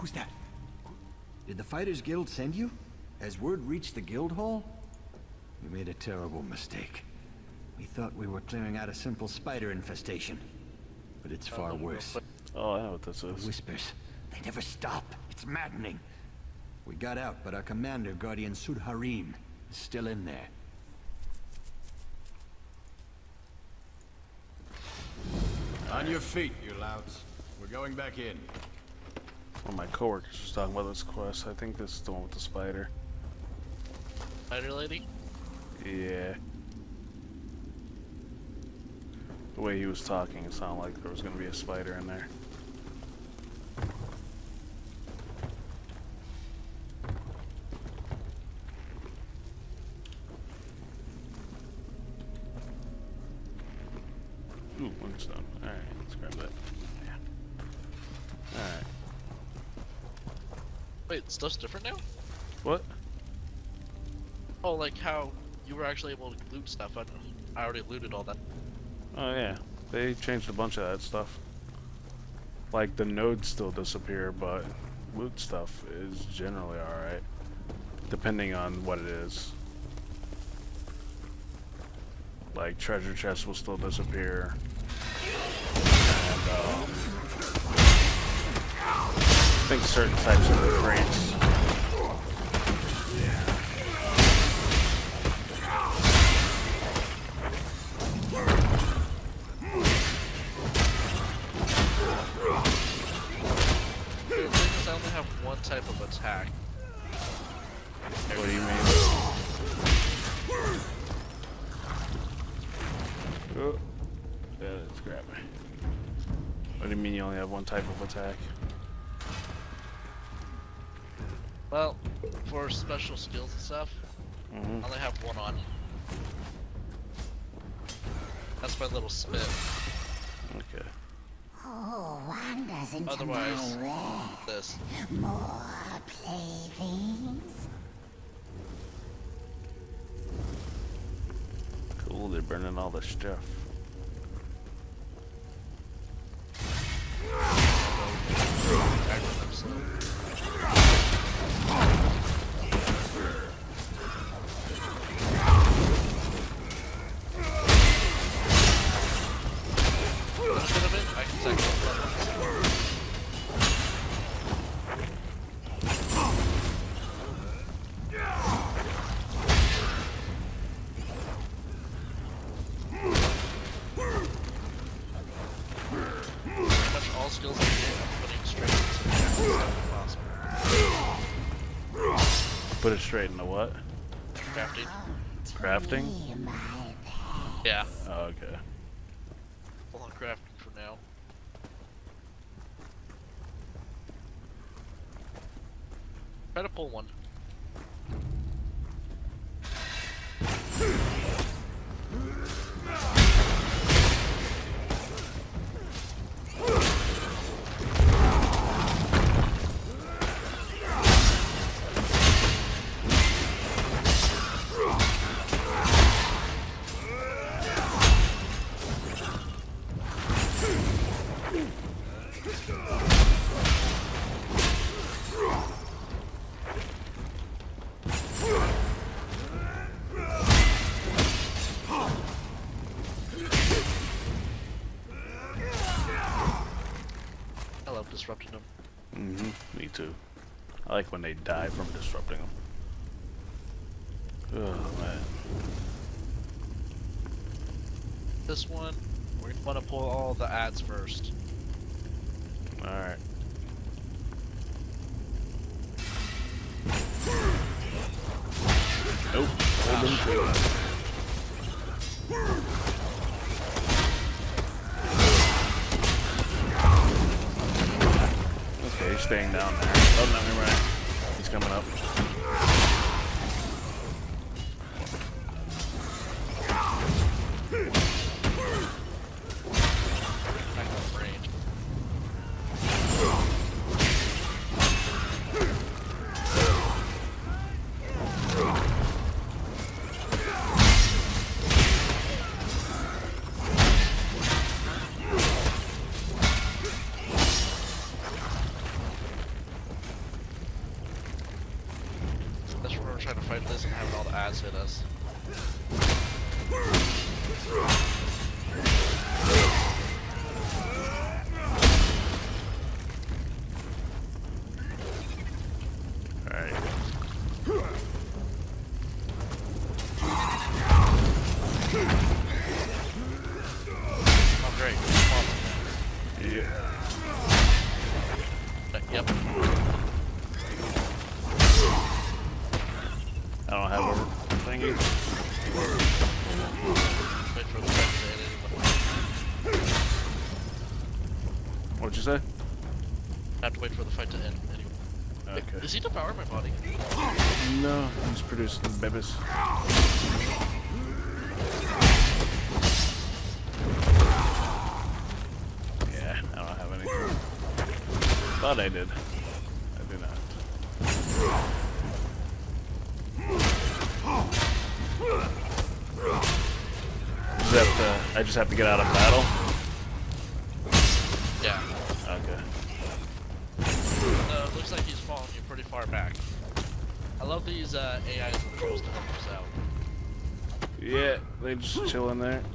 Who's that? Did the Fighters Guild send you? Has word reached the guild hall? We made a terrible mistake. We thought we were clearing out a simple spider infestation. But it's far worse. Oh, I know what this is. Whispers. They never stop. It's maddening. We got out, but our commander, Guardian Sudharim, is still in there. On your feet, you louts. We're going back in. One of my coworkers was talking about this quest. I think this is the one with the spider. Spider lady? Yeah. The way he was talking, it sounded like there was going to be a spider in there. Ooh, windstone. Alright, let's grab that. Yeah. Alright. Wait, stuff's different now? What? Oh, like how you were actually able to loot stuff. I already looted all that. Oh yeah, they changed a bunch of that stuff. Like the nodes still disappear, but loot stuff is generally alright. Depending on what it is. Like treasure chests will still disappear. And I think certain types of crates. I only have one type of attack. What do you mean? Oh. Yeah, let's grab me. What do you mean you only have one type of attack? Well, for special skills and stuff, I only have one on. That's my little spit. Okay. Oh, wonders into Otherwise, my way. this. More playthings. Cool, they're burning all the stuff. All skills I'm putting straight into the possible. Put it straight into what? Crafting. Crafting? Yeah. Oh, okay. Full on crafting for now. Try to pull one. I love disrupting them. Me too. I like when they die from disrupting them. Oh, man. This one, we're gonna want to pull all the ads first. Alright. Nope. Hold them to it. Okay, he's staying down there. Oh, no, never mind. He's coming up. Back off range. trying to fight this and having all the ads hit us. Alright. Oh, great. Yeah. Yep. I don't have a thingy. Wait for the fight to end anyway. What'd you say? I have to wait for the fight to end anyway. Okay. Is he devouring my body? No, he's producing babies. Yeah, I don't have anything. Thought I did. I do not. I just have to get out of battle? Yeah. Okay. Looks like he's following you pretty far back. I love these AIs when it comes to help us out. Yeah, they just chill in there.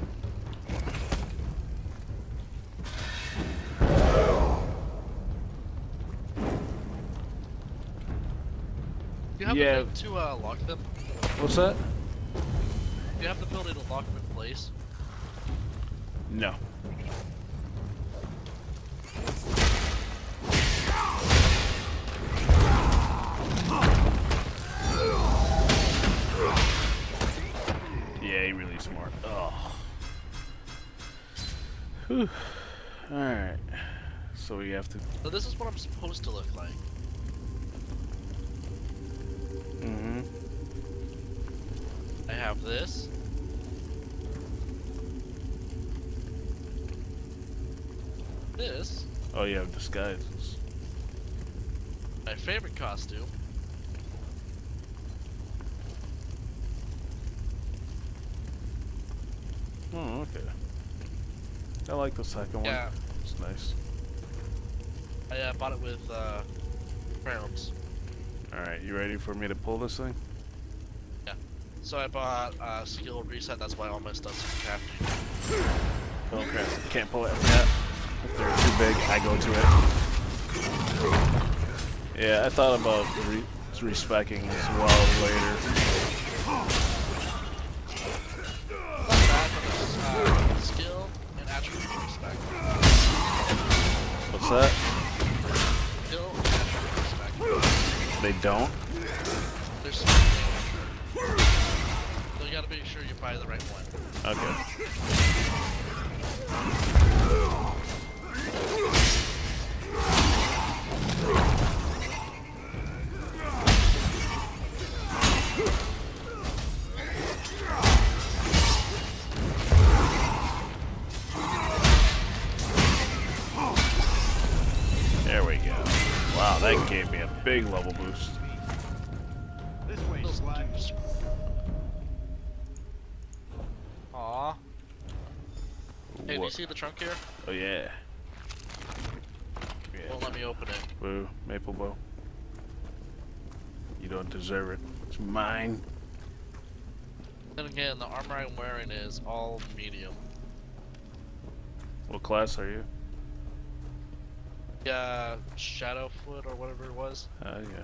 Do you have Yeah. the thing to lock them? What's that? Do you have the ability to lock them in place? No. Yeah, he really smart. Oh. Whew. Alright. So we have to... So this is what I'm supposed to look like. Mm-hmm. I have this. This. Oh, you have disguises. My favorite costume. Oh, okay. I like the second one. Yeah. It's nice. I bought it with crowns. Alright, you ready for me to pull this thing? Yeah. So I bought skill reset. That's why all my stuff's crafting. Oh crap, can't pull it yet. If they're too big, I go to it. Yeah, I thought about respecking as well later. Not bad, but there's skill and attribute respect. What's that? Skill and attribute respect. They don't? There's so you gotta make sure you buy the right one. Okay. There we go. Wow, that gave me a big level boost. This way, Those squad. dudes. Aww. Hey, do you What? see the trunk here? Oh yeah. Won't let me open it. Boo, Maple Bow. You don't deserve it. It's mine. Then again, the armor I'm wearing is all medium. What class are you? Yeah, Shadowfoot or whatever it was. Yeah.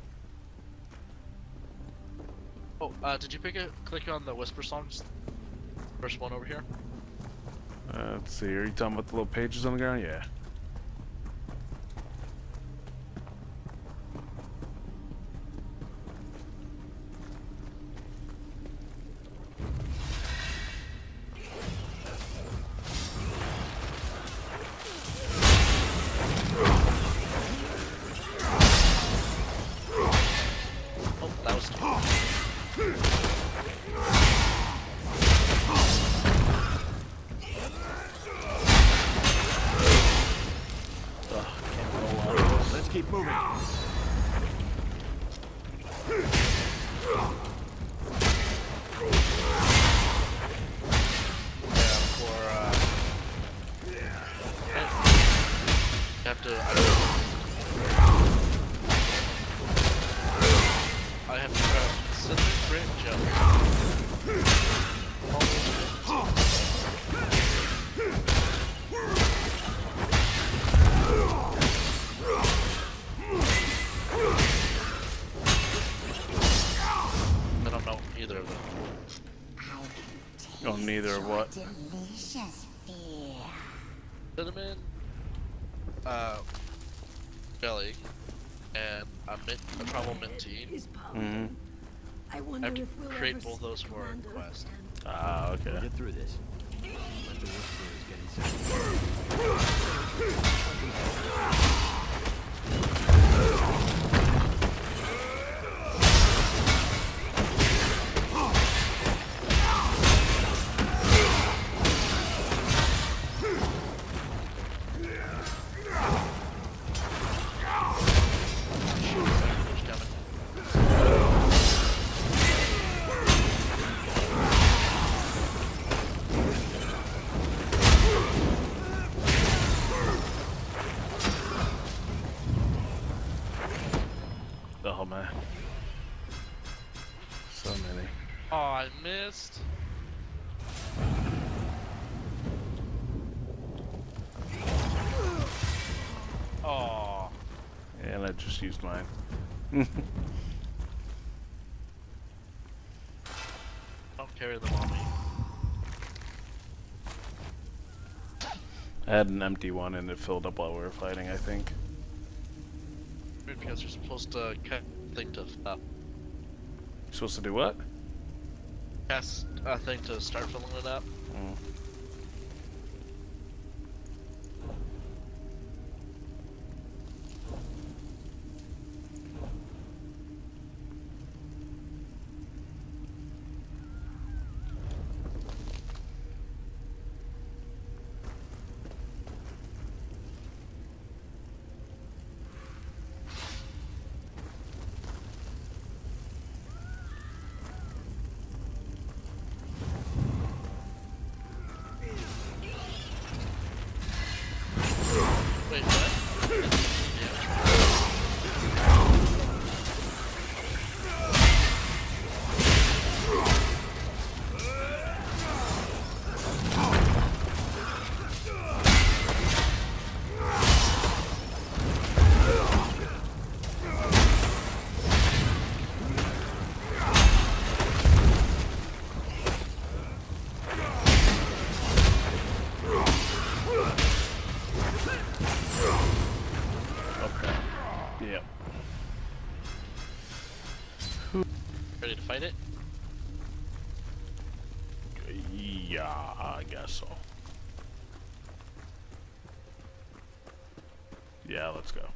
Oh, did you click on the Whisper Songs? First one over here? Let's see. Are you talking about the little pages on the ground? Yeah. Oh, that was Let's keep moving. you have to. I have to Neither of what? Delicious fear. Cinnamon, jelly, and a travel mint tea. Mm-hmm. I I wonder have to if we'll create ever both see those for a Commander quest. again. Ah, We'll okay. get through this. Let the Whisperers get inside. Oh man. So many. Oh, I missed. Oh, And I just used mine. don't carry them on me. I had an empty one and it filled up while we were fighting, I think. Weird, because you're supposed to cast a thing to You're supposed to do what? cast a thing to start filling it up. Mm. Wait, what? Okay. Yep. Ready to fight it? Yeah, I guess so. Yeah, let's go.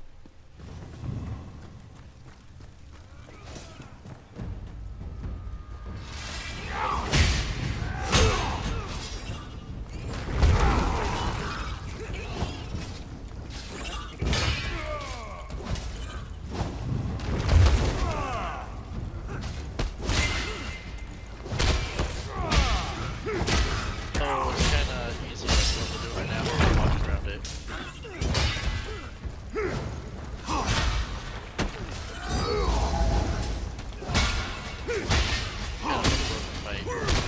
Oh, it's kinda easy to what we're doing right now. We're walking around it. Kind of a broken fight.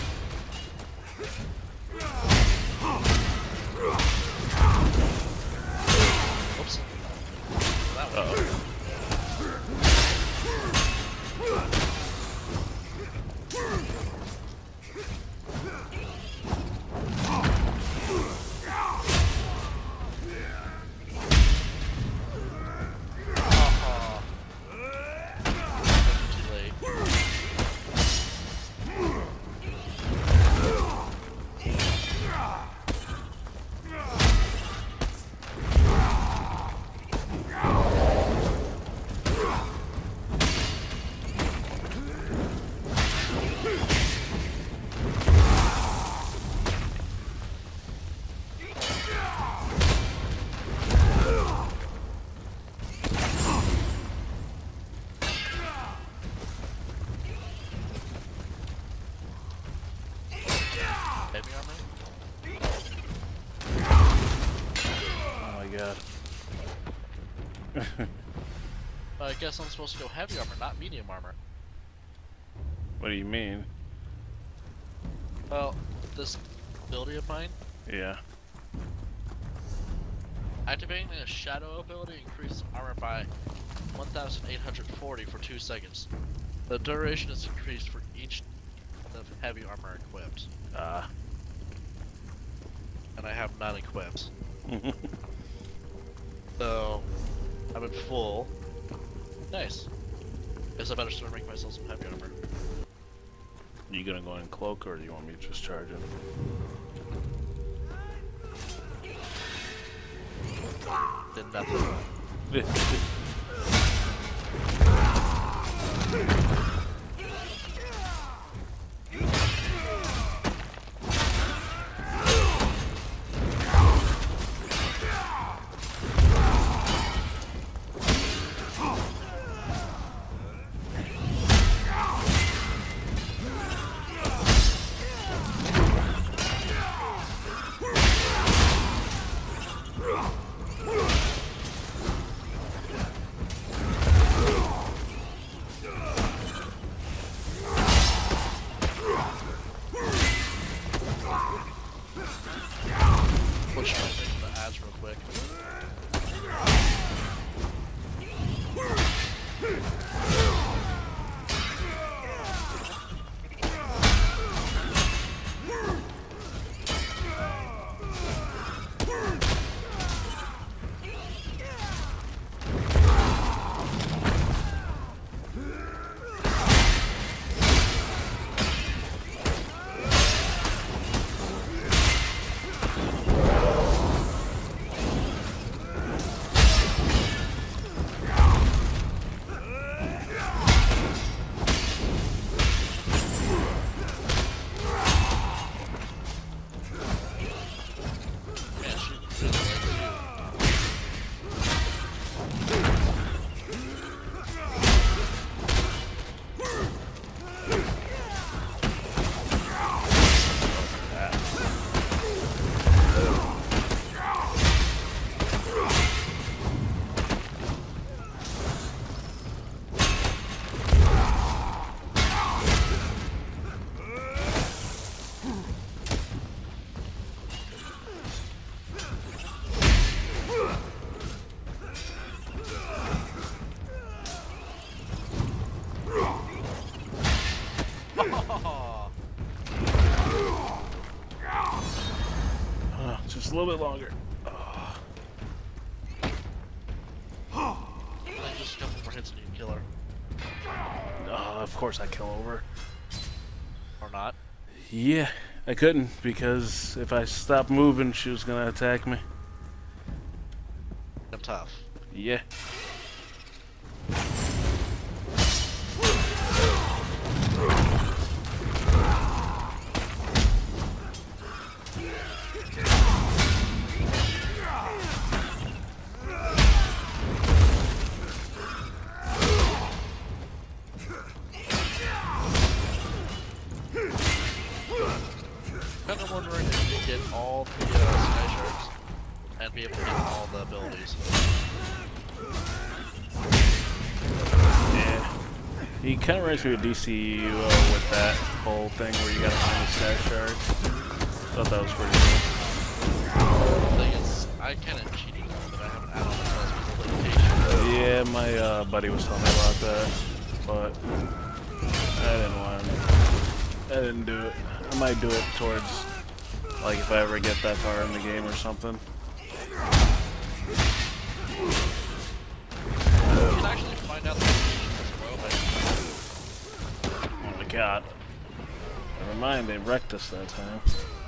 Oops. That one. Oh, too late. Heavy armor? Oh my god. I guess I'm supposed to go heavy armor, not medium armor. What do you mean? Well, this ability of mine, Yeah. activating a shadow ability increases armor by 1,840 for 2 seconds. The duration is increased for each of heavy armor equipped. Ah. and I have none equipped. So, I'm in full. Nice. Guess I better start making myself some heavy armor. Are you gonna go in cloak, or do you want me to just charge him? Did nothing. Push my thing to the ads real quick. Just a little bit longer. Just a couple more hits and you can kill her. Of course I kill over. Or not. Yeah, I couldn't, because if I stopped moving, she was gonna attack me. I'm tough. Yeah. Kind of wondering if you could get all the Sky Sharks and be able to get all the abilities. Yeah. He kind of reminds me of DCUO with that whole thing where you gotta find the Sky Sharks. Thought that was pretty cool. The thing is, I kind of cheated on that I haven't added on the limitation. Yeah, my buddy was telling me about that, but I didn't want to. I didn't do it. I might do it towards, like, if I ever get that far in the game or something. You can actually find out the location as well. Oh my god. Never mind, they wrecked us that time.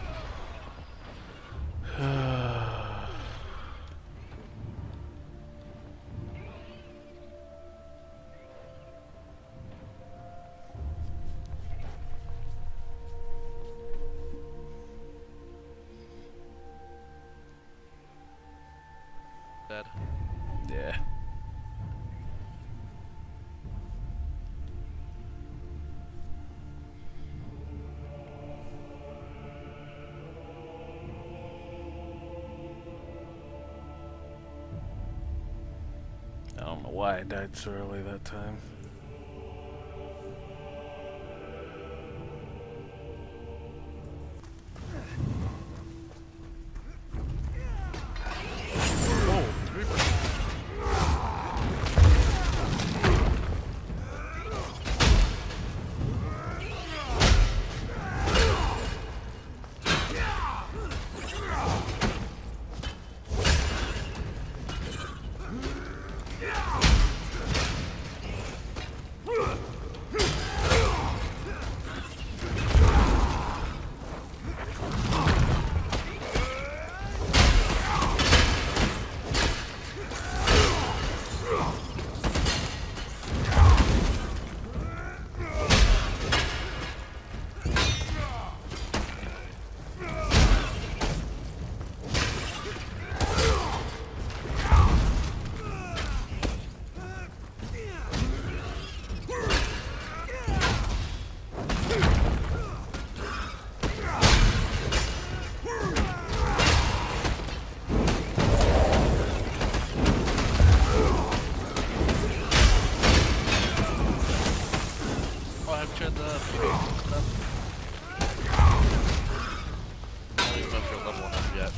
Dead. Yeah. I don't know why I died so early that time. stuff. I don't even know if you're level enough yet.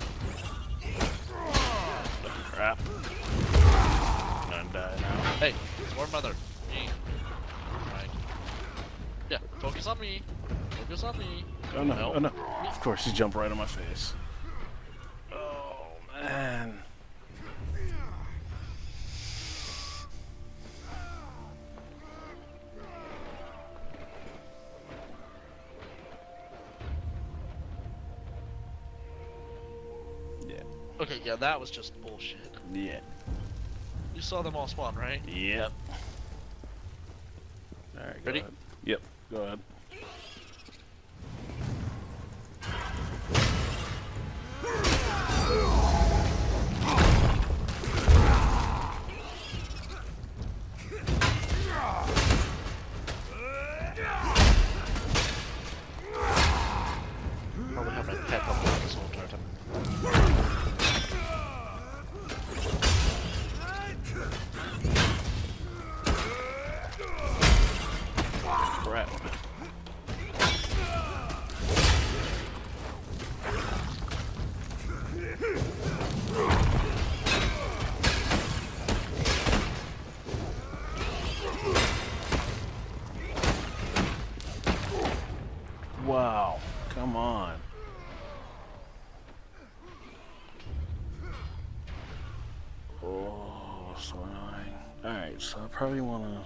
Crap. I'm gonna die now. Hey, more mother. Me. Right. Yeah, focus on me. Focus on me. Oh no, oh no. Of course, he jumped right on my face. Oh, man. Yeah. Okay, yeah, that was just bullshit. Yeah. You saw them all spawn, right? Yep. Alright, go Ready? ahead. Yep, go ahead. Probably have my pet up on this whole totem. Crap. Wow, come on. Oh, so annoying. Alright, so I probably want to...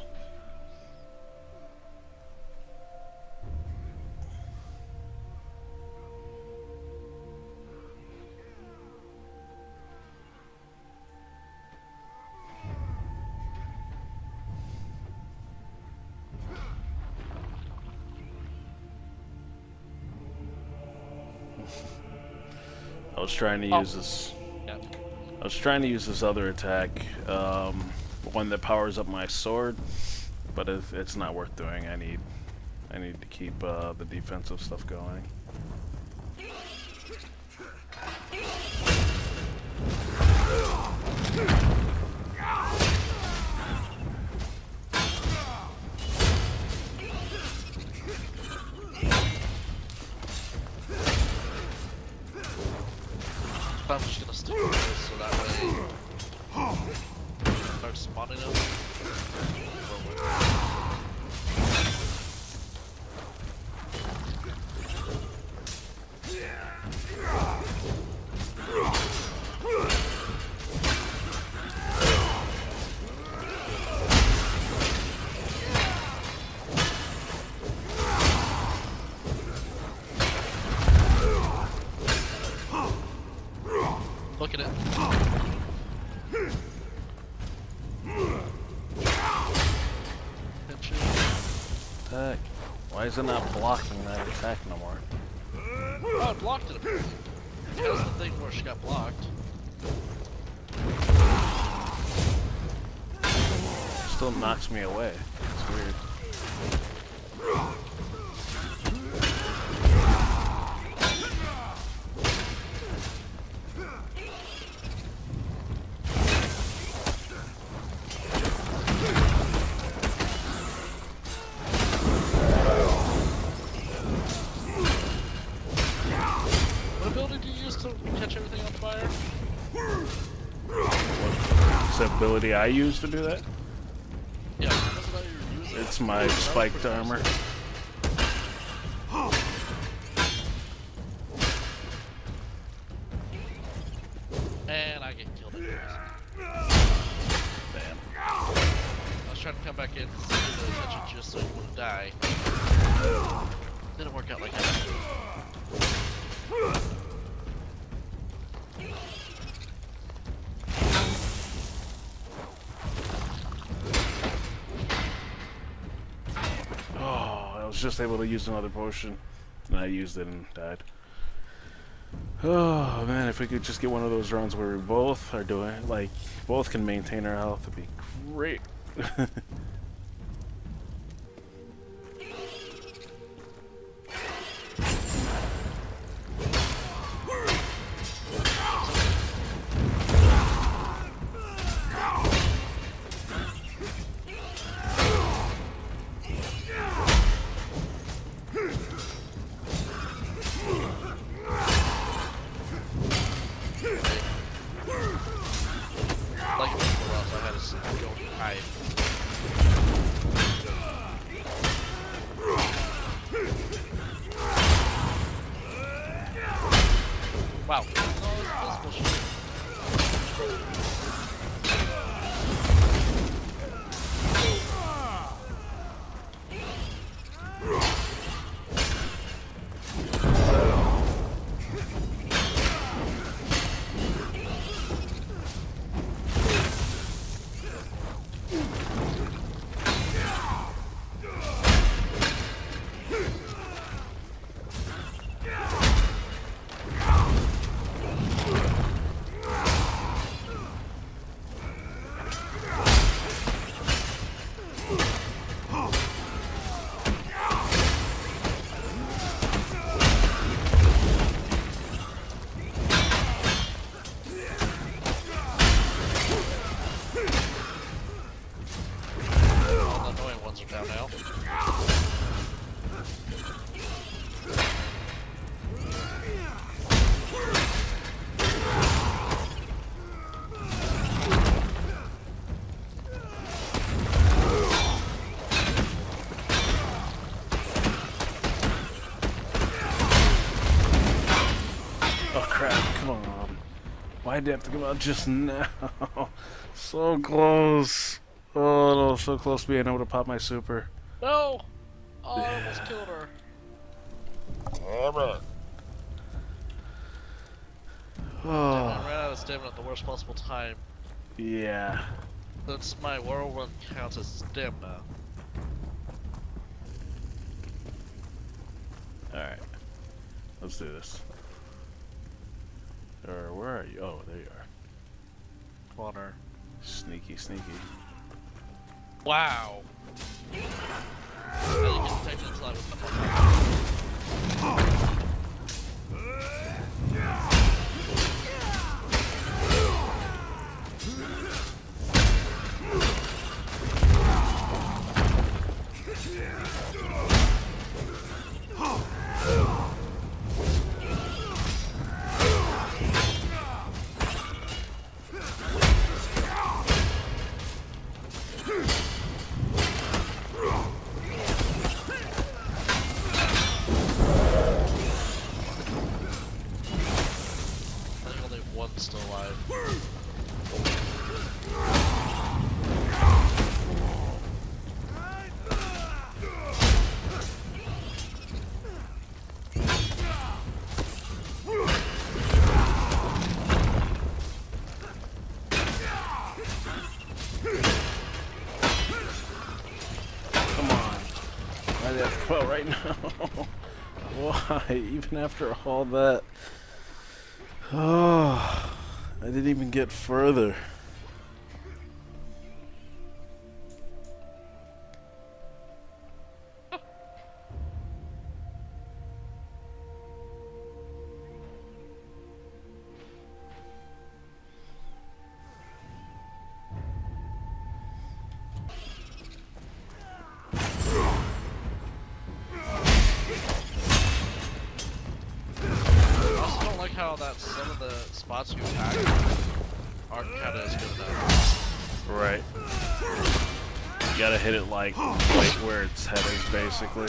I was trying to use this. Yeah. I was trying to use this other attack, one that powers up my sword, but it's not worth doing. I need to keep the defensive stuff going. I'm just gonna stick with this so that way start spawning them. Look at it. Attack. Why is it not blocking that attack no more? Oh, it blocked it apparently. That's the thing where she got blocked. Still knocks me away. It's weird. What ability do you use to catch everything on fire? What's the ability I use to do that? Yeah, that's what you're using. It's my spiked armor. And I get killed anyways. Damn. I was trying to come back in and see the attention just so you wouldn't die. Didn't work out like that. Oh, I was just able to use another potion, and I used it and died. Oh man, if we could just get one of those rounds where we both are doing, like, both can maintain our health, it'd be great. Wow. No, invisible shield. All the annoying ones are down now. Oh crap, come on. Why'd you have to come out just now? So close. Oh no, so close to being able to pop my super. No! Oh, I almost killed her. Oh. I ran out of stamina at the worst possible time. Yeah. Since my whirlwind counts as stamina. Alright. Let's do this. Or where are you? Oh, there you are. Corner. Sneaky, sneaky. Wow. Now you can protect inside with the one. I think only one's still alive. Come on. Why do you have to come out right now? Why? Even after all that. Oh, I didn't even get further. I also don't like how that some of the spots you attack aren't kind of as good enough. Right. You gotta hit it like right where its head is, basically.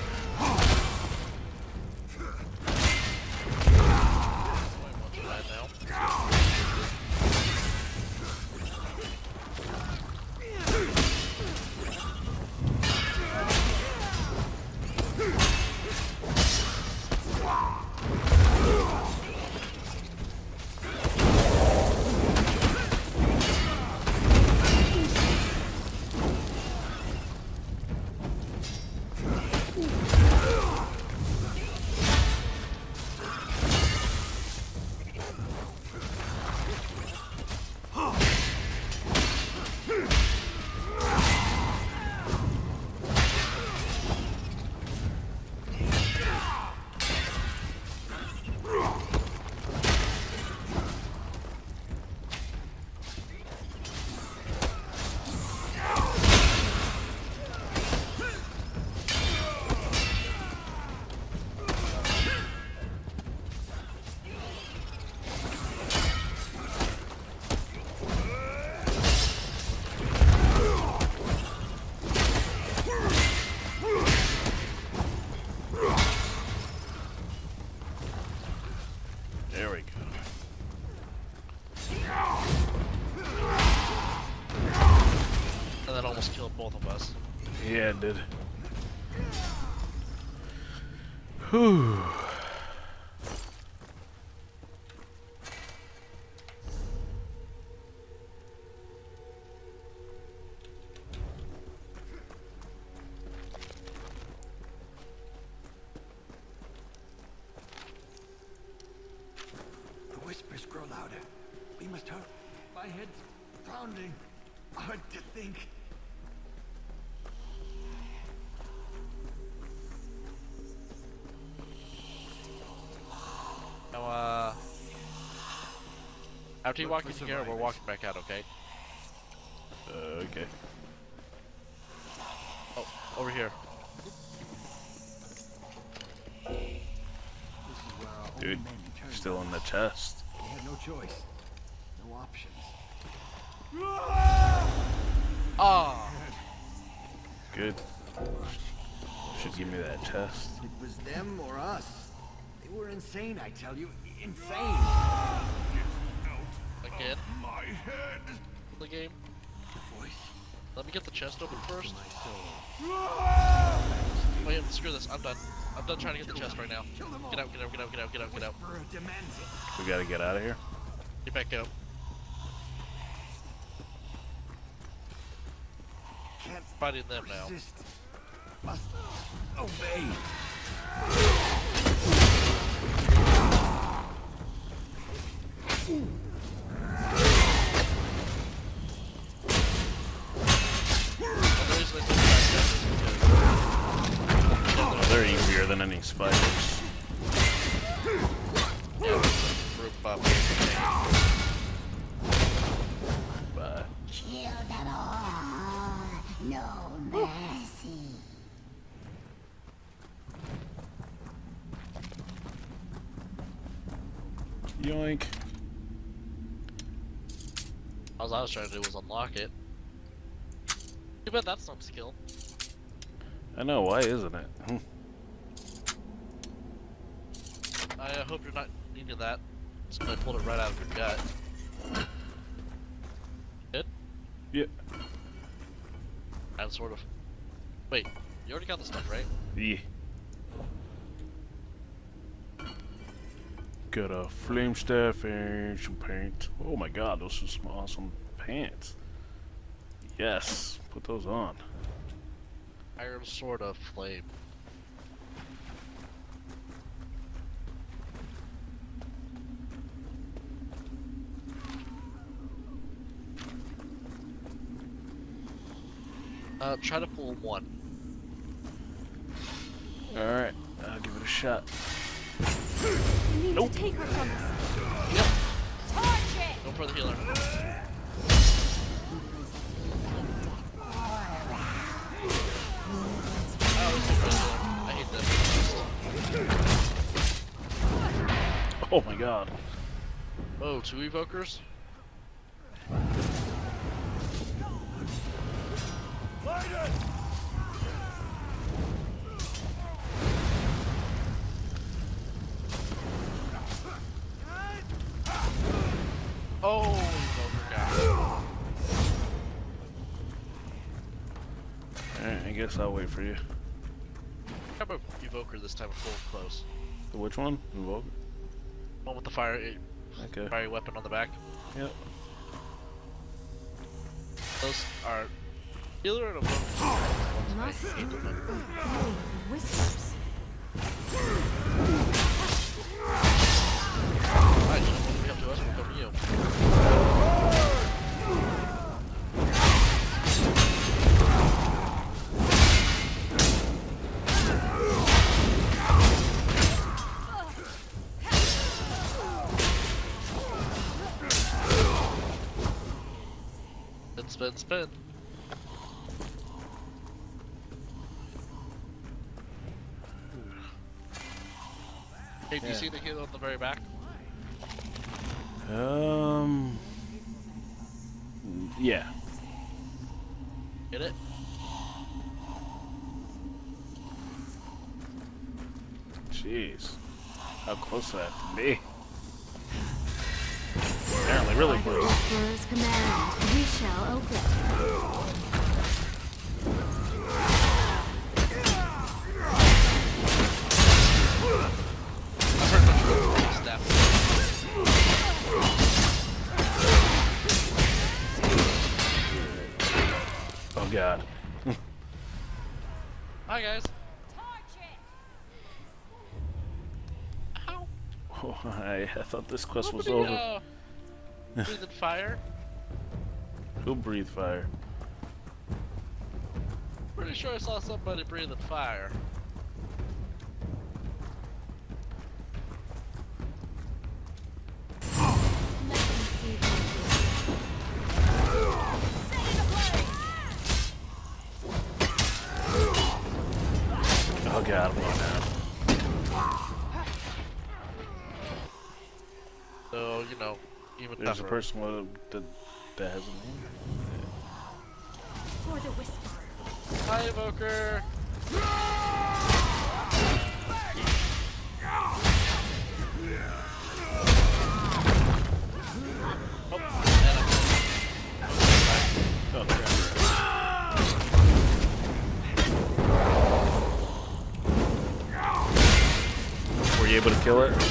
Only one's alive now. both of us. Yeah, it did. Whew. The whispers grow louder. We must hurry. My head's pounding. Hard to think. Now, after you walk in here, we're walking back out, okay? Okay. Oh, over here. This is where our Dude, old men turned. still in the chest. We had no choice. No options. Ah! Good. Should give me that chest. It was them or us. They were insane, I tell you. Insane. Again? My head. The game? The voice. Let me get the chest open first. My soul. Wait, screw this. I'm done. I'm done trying to get the chest right now. Kill them all. Get out, get out, get out, get out, get out, get out. Whisperer demands it. We gotta get out of here. Get back out. Can't Fighting them now. resist. Must obey. The reason I took the back chest is because Oh, they're easier than any spiders. yeah, group up. But Kill them all. No mercy. yoink. All I was trying to do was unlock it. Too bad that's not skill. I know, why isn't it? I hope you're not needing that. So I pulled it right out of your gut. Good? Yeah. And sort of. Wait, you already got the stuff, right? Yeah. Got a flame staff and some paint. Oh my god, those are some awesome pants. Yes, put those on. Iron Sword of Flame. Try to pull one. Alright, I'll give it a shot. You need Nope. to take her from us. Yep. Torch it! Go for the healer. I hate that. Oh my god. Oh, 2 evokers? Oh, evoker guy. Alright, I guess I'll wait for you. How about evoker this time, full close? Which one? Invoke? One with the fiery Okay. weapon on the back. Yep. Those are healer and evoker. I hate them. Whispers. Alright, you don't want to come to us, we'll come to you. Spin, spin. Hey, do you Yeah. see the healer on the very back? Yeah. Get it? Jeez. How close did that have to be? Apparently really By the close. Whisperer's command, we shall obey. Oh, I thought this quest was Nobody, over. breathing fire? Who breathed fire? Pretty sure I saw somebody breathing fire. Oh god, I'm going down. So, you know, even There's a tougher. person that has a name. For the Whisperer. Hi, Evoker! Oh, Oh, crap. Were you able to kill it?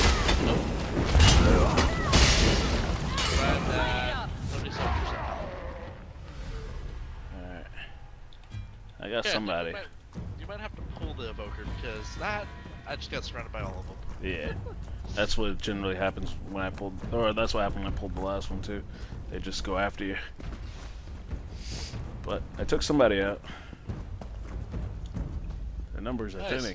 nobody saw you somehow. Alright. I got Yeah, somebody. You might have to pull the Evoker because I just got surrounded by all of them. Yeah. That's what generally happens when I pulled, or that's what happened when I pulled the last one too. They just go after you. But I took somebody out. The numbers are Nice. thinning.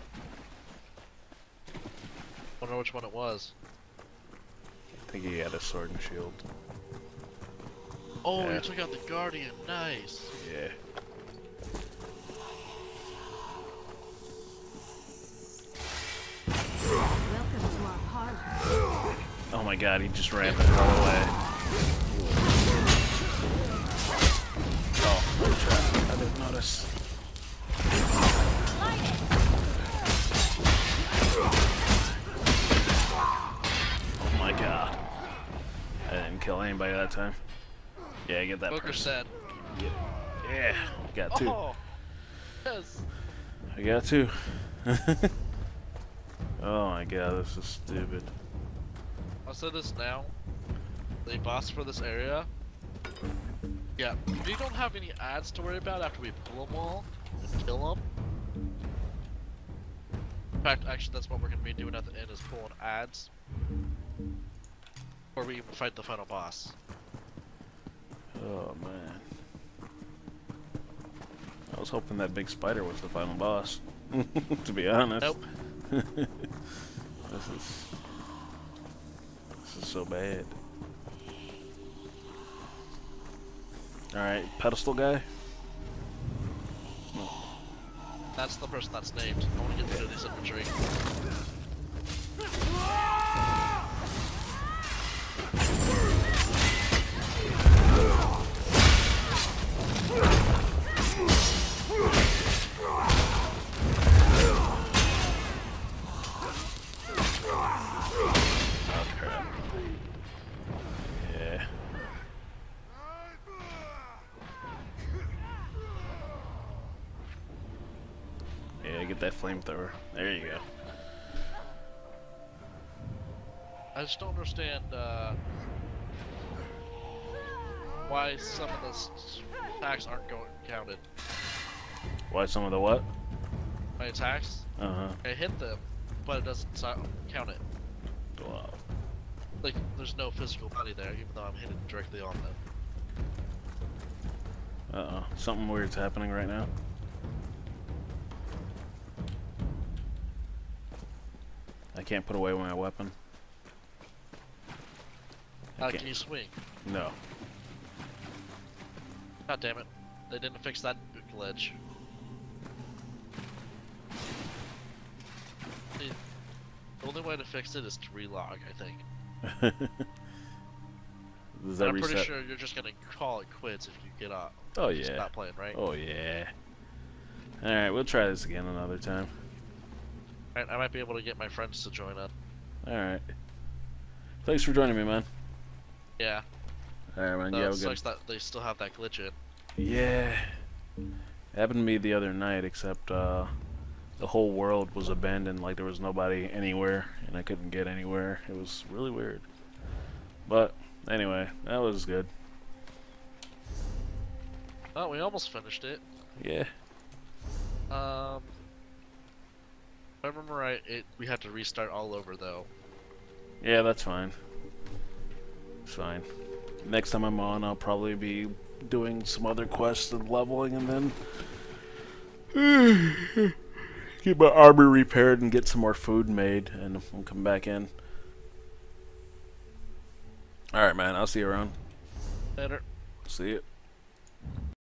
Wonder which one it was. I think he had a sword and shield. Oh, Yeah. you took out the Guardian. Nice. Yeah. Welcome to our parlor. Oh my god, he just ran the whole way. Oh, good trap. I didn't notice. Light it. Oh my god. I didn't kill anybody that time. Yeah, get that Evoker person. said. Yeah, got two. Oh, yes. I got two. Oh my god, this is stupid. I'll say this now. The boss for this area. Yeah, we don't have any ads to worry about after we pull them all and kill them. In fact, actually, that's what we're gonna be doing at the end is pulling ads. Or we even fight the final boss. Oh man. I was hoping that big spider was the final boss. To be honest. Nope. This is so bad. Alright, pedestal guy? That's the person that's named. I want to get rid of this infantry. Oh crap. Yeah. Yeah, get that flamethrower. There you go. I just don't understand why some of the attacks aren't going counted. Why some of the what? My attacks, Uh-huh. I hit them, but it doesn't count it. Wow. Like, there's no physical body there, even though I'm hitting directly on them. Uh-oh. Something weird's happening right now. I can't put away my weapon. I Can can't. you swing? No. God damn it. They didn't fix that glitch. See, the only way to fix it is to relog, I think. Does And that I'm reset? pretty sure you're just gonna call it quits if you get up. Oh Just yeah. not playing, right? Oh yeah. Alright, we'll try this again another time. Alright, I might be able to get my friends to join up. Alright. Thanks for joining me, man. Yeah. Alright, man. So You it have a good. sucks that they still have that glitch in. Yeah. It happened to me the other night, except the whole world was abandoned, like there was nobody anywhere, and I couldn't get anywhere. It was really weird. But anyway, that was good. Oh, we almost finished it. Yeah. If I remember right, we had to restart all over though. Yeah, that's fine. It's fine. Next time I'm on, I'll probably be doing some other quests and leveling, and then get my armor repaired and get some more food made, and we'll come back in. Alright, man. I'll see you around. Later. See you.